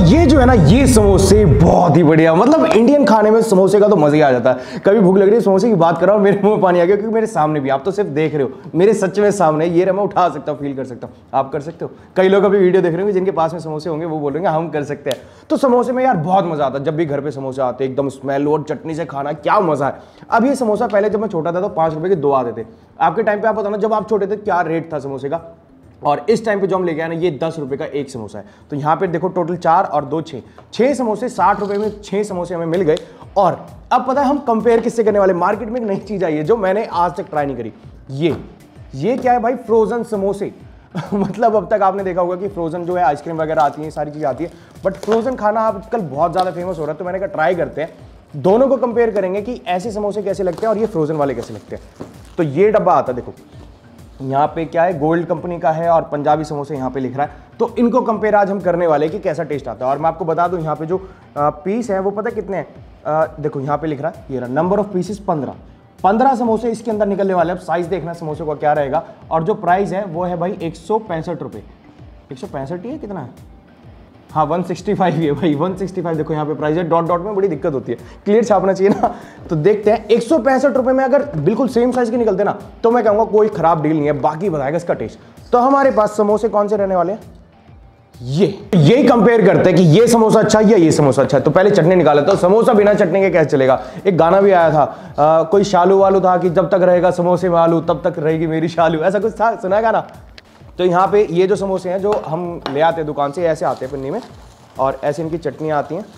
ये जो है ना, ये समोसे बहुत ही बढ़िया, मतलब इंडियन खाने में समोसे का तो मजा ही आ जाता है। कभी भूख लग रही है, समोसे की बात कर रहा हूँ, मेरे मुंह में पानी आ गया, क्योंकि मेरे सामने भी, आप तो सिर्फ देख रहे हो, मेरे सच में सामने ये रहा, मैं उठा सकता हूँ, फील कर सकता हूँ। आप कर सकते हो? कई लोग अभी वीडियो देख रहे होंगे जिनके पास में समोसे होंगे, वो बोलेंगे हम कर सकते हैं। तो समोसे में यार बहुत मजा आता है, जब भी घर पे समोसे आते हैं, एकदम स्मेल और चटनी से खाना, क्या मजा है। अब ये समोसा, पहले जब मैं छोटा था तो 5 रुपए के 2 आते थे। आपके टाइम पे आप बताना, जब आप छोटे थे क्या रेट था समोसे का, और इस टाइम पे जो हम लेके आए ना, ये 10 रुपए का एक समोसा है। तो यहाँ पे देखो, टोटल 4 और 2 6 समोसे 60 रुपए में 6 समोसे हमें मिल गए। और अब पता है हम कंपेयर किससे करने वाले, मार्केट में एक नई चीज आई है जो मैंने आज तक ट्राई नहीं करी। ये क्या है भाई, फ्रोजन समोसे। मतलब अब तक आपने देखा होगा कि फ्रोजन जो है आइसक्रीम वगैरह आती है, सारी चीजें आती है, बट फ्रोजन खाना आजकल बहुत ज्यादा फेमस हो रहा है। तो मैंने कहा ट्राई करते हैं, दोनों को कंपेयर करेंगे कि ऐसे समोसे कैसे लगते हैं और ये फ्रोजन वाले कैसे लगते हैं। तो ये डब्बा आता है, देखो यहाँ पे क्या है, गोल्ड कंपनी का है और पंजाबी समोसे यहाँ पे लिख रहा है। तो इनको कंपेयर आज हम करने वाले हैं कि कैसा टेस्ट आता है। और मैं आपको बता दूं, यहाँ पे जो पीस है वो पता कितने हैं, देखो यहाँ पे लिख रहा है, ये रहा नंबर ऑफ पीसेस 15 समोसे इसके अंदर निकलने वाले। अब साइज देखना समोसे का क्या रहेगा। और जो प्राइस है वो है भाई 165 रुपये। 165 ही है, कितना है, हाँ 165 ही है भाई, 165। देखो यहाँ पे प्राइस है, डॉट डॉट में बड़ी दिक्कत होती है, क्लियर छापना चाहिए ना। तो देखते हैं 165 रुपये में अगर बिल्कुल सेम साइज के निकलते ना, तो मैं कहूँगा कोई खराब डील नहीं है। बाकी बताएगा इसका टेस्ट। तो हमारे पास समोसे कौन से रहने वाले हैं, यही कंपेयर करते हैं कि ये समोसा अच्छा है या ये समोसा अच्छा है। तो पहले चटनी निकाल लेते हैं। तो समोसा बिना चटनी के कैसे चलेगा। एक गाना भी आया था, कोई शालू वालू था कि जब तक रहेगा समोसे में आलू तब तक रहेगी मेरी शालू, ऐसा कुछ था, सुना है गाना। तो यहाँ पे ये जो समोसे हैं जो हम ले आते हैं दुकान से, ऐसे आते हैं पन्नी में, और ऐसे इनकी चटनियाँ आती हैं।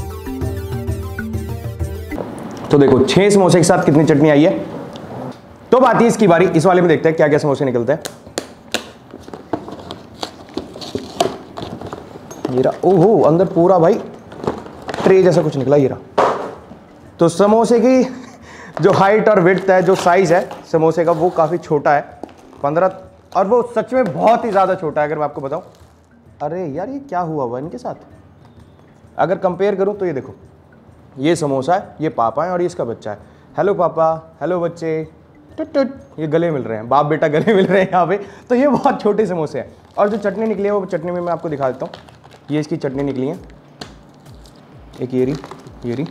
तो देखो 6 समोसे के साथ कितनी चटनी आई है। तो बात है इसकी बारी, इस वाले में देखते हैं क्या क्या समोसे निकलते हैं। ये रहा, ओहो अंदर पूरा भाई ट्रे जैसा कुछ निकला, ये रहा। तो समोसे की जो हाइट और विड्थ है, जो साइज है समोसे का, वो काफ़ी छोटा है, 15, और वो सच में बहुत ही ज़्यादा छोटा है अगर मैं आपको बताऊं। अरे यार ये क्या हुआ इनके साथ, अगर कंपेयर करूं तो ये देखो, ये समोसा है, ये पापा है और ये इसका बच्चा है। हेलो पापा, हेलो बच्चे, टुट टुट, ये गले मिल रहे हैं, बाप बेटा गले मिल रहे हैं यहाँ पे। तो ये बहुत छोटे समोसे हैं। और जो चटनी निकली है वो चटनी में मैं आपको दिखा देता हूँ। ये इसकी चटनी निकली है, एक ये रही।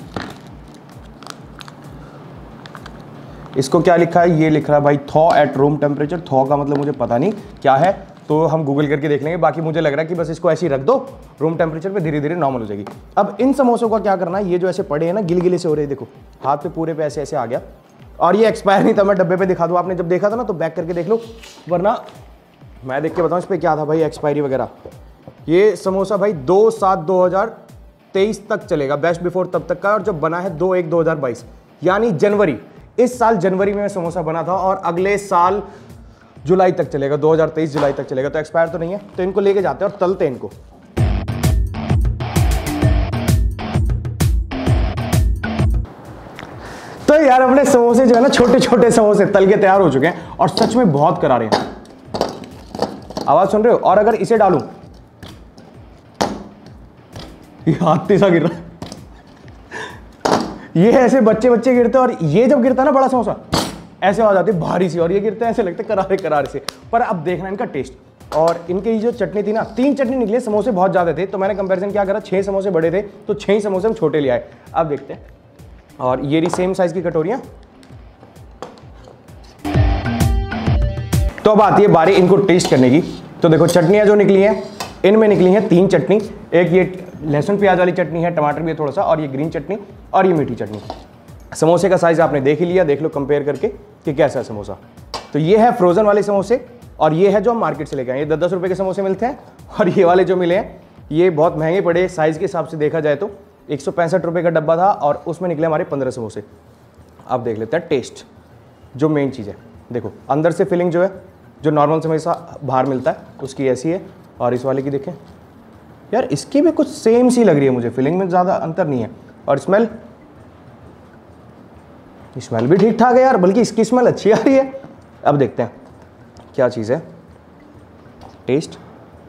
इसको क्या लिखा है, ये लिख रहा है भाई thaw at room temperature. Thaw का मतलब मुझे पता नहीं क्या है, तो हम गूगल करके देख लेंगे। बाकी मुझे लग रहा है कि बस इसको ऐसे ही रख दो, रूम टेम्परेचर पे धीरे धीरे नॉर्मल हो जाएगी। अब इन समोसों का क्या करना है, ये जो ऐसे पड़े हैं ना, गिले से हो रहे हैं, देखो हाथ पे पूरे पे ऐसे ऐसे आ गया। और ये एक्सपायर नहीं था, मैं डब्बे पे दिखा दूँ, आपने जब देखा था ना तो बैक करके देख लो, वरना मैं देख के बताऊँ इस पर क्या था भाई एक्सपायरी वगैरह। ये समोसा भाई 2/7/2023 तक चलेगा, बेस्ट बिफोर तब तक का, और जब बना है 2/1/2022 यानी जनवरी, इस साल जनवरी में समोसा बना था, और अगले साल जुलाई तक चलेगा, 2023 जुलाई तक चलेगा। तो एक्सपायर तो नहीं है। तो इनको लेके जाते हैं और तलते हैं इनको। तो यार अपने समोसे जो है ना, छोटे छोटे समोसे तल के तैयार हो चुके हैं और सच में बहुत करारे हैं। आवाज सुन रहे हो। और अगर इसे डालूं, ये हाथ सा गिर रहा है, ये ऐसे बच्चे गिरते हैं, और ये जब गिरता है ना बड़ा समोसा, ऐसे आ जाती है भारी सी, और ये गिरते हैं ऐसे लगते करारे से। पर अब देखना इनका टेस्ट। और इनकी जो चटनी थी ना, 3 चटनी निकली, समोसे बहुत ज्यादा थे, तो मैंने कंपैरिजन क्या करा, 6 समोसे बड़े थे तो 6 समोसे हम छोटे ले आए। अब देखते हैं। और ये रही सेम साइज की कटोरियां। तो अब आती है बारी इनको टेस्ट करने की। तो देखो चटनियां जो निकली हैं, इनमें निकली हैं 3 चटनी। एक ये लहसुन प्याज वाली चटनी है, टमाटर भी है थोड़ा सा, और ये ग्रीन चटनी, और ये मीठी चटनी। समोसे का साइज आपने देख ही लिया, देख लो कंपेयर करके कि कैसा है समोसा। तो ये है फ्रोजन वाले समोसे, और ये है जो हम मार्केट से लेके आए। ये 10-10 रुपए के समोसे मिलते हैं, और ये वाले जो मिले हैं ये बहुत महंगे पड़े। साइज के हिसाब से देखा जाए तो 165 रुपये का डब्बा था, और उसमें निकले हमारे 15 समोसे। अब देख लेते हैं टेस्ट, जो मेन चीज़ है। देखो अंदर से फिलिंग जो है, जो नॉर्मल समोसा बाहर मिलता है उसकी ऐसी है, और इस वाले की देखें यार, इसकी भी कुछ सेम सी लग रही है मुझे, फिलिंग में ज़्यादा अंतर नहीं है। और स्मेल भी ठीक ठाक है यार, बल्कि इसकी स्मेल अच्छी आ रही है। अब देखते हैं क्या चीज़ है। टेस्ट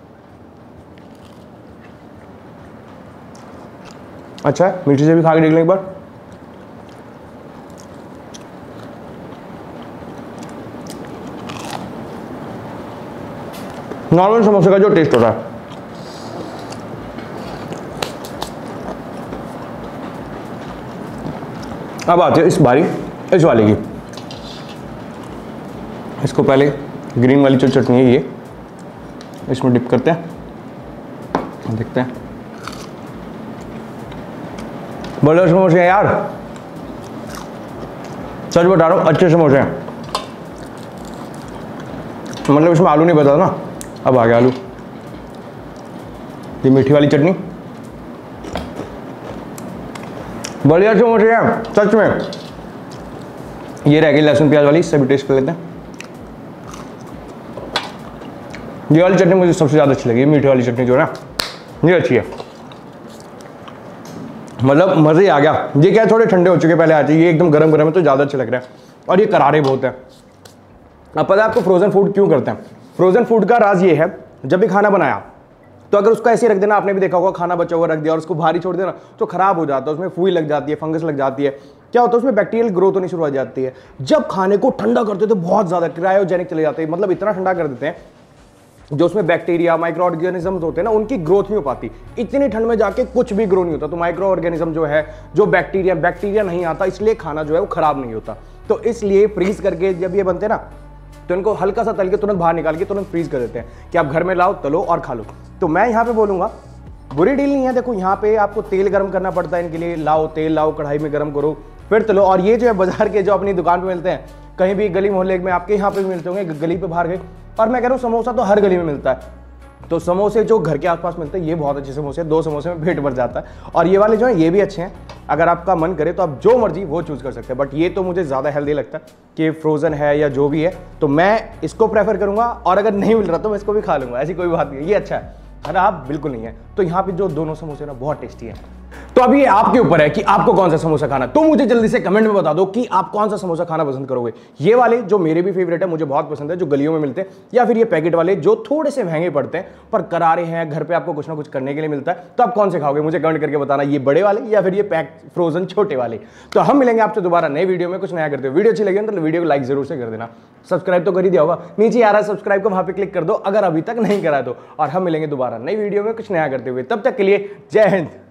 अच्छा है, मीठी से भी खा के देख लें एक बार। नॉर्मल समोसे का जो टेस्ट होता है अब आते हैं इस बारी इस वाले की। इसको पहले ग्रीन वाली जो चटनी है ये इसमें डिप करते हैं, देखते हैं। बड़े समोसे हैं यार, सच बता रहा हूँ, अच्छे समोसे हैं। मतलब इसमें आलू नहीं बता ना, अब आ गया आलू। ये मीठी वाली चटनी, बढ़िया समोसे हैं सच में। ये रह गई लहसुन प्याज वाली, इससे भी टेस्ट कर लेते हैं। ये वाली चटनी मुझे सबसे ज़्यादा अच्छी लगी, मीठी वाली चटनी जो है ना, ये अच्छी है। मतलब मज़े ही आ गया। ये क्या है, थोड़े ठंडे हो चुके पहले आते, ये एकदम गरम गरम है तो ज़्यादा अच्छे लग रहा है। और ये करारे बहुत है। अब पता है आपको फ्रोज़न फूड क्यों करते हैं? फ्रोज़न फूड का राज ये है, जब भी खाना बनाया तो अगर उसको ऐसे रख देना, आपने भी देखा होगा, खाना बचा हुआ रख दिया और उसको भारी छोड़ देना तो खराब हो जाता है, उसमें फूई लग जाती है, फंगस लग जाती है। क्या होता है उसमें बैक्टीरियल ग्रोथ होनी शुरू हो जाती है। जब खाने को ठंडा करते तो बहुत ज़्यादा क्रायोजेनिक चले जाते हैं, मतलब इतना ठंडा कर देते हैं जो उसमें बैक्टीरिया माइक्रो ऑर्गेनिजम्स होते हैं ना, उनकी ग्रोथ नहीं हो पाती। इतनी ठंड में जाके कुछ भी ग्रो नहीं होता। तो माइक्रो ऑर्गेनिज्म जो है, जो बैक्टीरिया नहीं आता, इसलिए खाना जो है वो खराब नहीं होता। तो इसलिए फ्रीज करके जब ये बनते हैं ना, तो इनको हल्का सा तल के तुरंत बाहर निकाल के तुरंत फ्रीज कर देते हैं कि आप घर में लाओ, तलो और खा लो। तो मैं यहाँ पे बोलूँगा बुरी डील नहीं है। देखो यहाँ पे आपको तेल गर्म करना पड़ता है इनके लिए, लाओ तेल लाओ, कढ़ाई में गर्म करो, फिर तलो। और ये जो है बाजार के जो अपनी दुकान पे मिलते हैं, कहीं भी गली मोहल्ले में, आपके यहाँ पे भी मिलते होंगे, गली पे बाहर गए, और मैं कह रहा हूँ समोसा तो हर गली में मिलता है। तो समोसे जो घर के आसपास मिलते हैं ये बहुत अच्छे समोसे, 2 समोसे में पेट भर जाता है। और ये वाले जो है ये भी अच्छे हैं। अगर आपका मन करे तो आप जो मर्जी वो चूज़ कर सकते हैं, बट ये तो मुझे ज़्यादा हेल्दी लगता है कि फ्रोज़न है या जो भी है, तो मैं इसको प्रेफर करूँगा। और अगर नहीं मिल रहा तो मैं इसको भी खा लूँगा, ऐसी कोई बात नहीं है। ये अच्छा है, खराब बिल्कुल नहीं है। तो यहाँ पे जो दोनों समोसे ना बहुत टेस्टी है। तो अभी ये आपके ऊपर है कि आपको कौन सा समोसा खाना। तो मुझे जल्दी से कमेंट में बता दो कि आप कौन सा समोसा खाना पसंद करोगे। ये वाले जो मेरे भी फेवरेट है, मुझे बहुत पसंद है, जो गलियों में मिलते हैं, या फिर ये पैकेट वाले जो थोड़े से महंगे पड़ते हैं पर करारे हैं, घर पे आपको कुछ ना कुछ करने के लिए मिलता है। तो आप कौन से खाओगे मुझे कमेंट करके बताना, ये बड़े वाले या फिर ये पैक फ्रोजन छोटे वाले। तो हम मिलेंगे आपसे दोबारा नए वीडियो में कुछ नया करते हो। वीडियो अच्छी लगी तो वीडियो को लाइक जरूर से कर देना, सब्सक्राइब तो कर ही दिया होगा, नीचे आ रहा है सब्सक्राइब को, वहां पे क्लिक कर दो अगर अभी तक नहीं करा तो। और हम मिलेंगे दोबारा नई वीडियो में कुछ नया करते हुए, तब तक के लिए जय हिंद।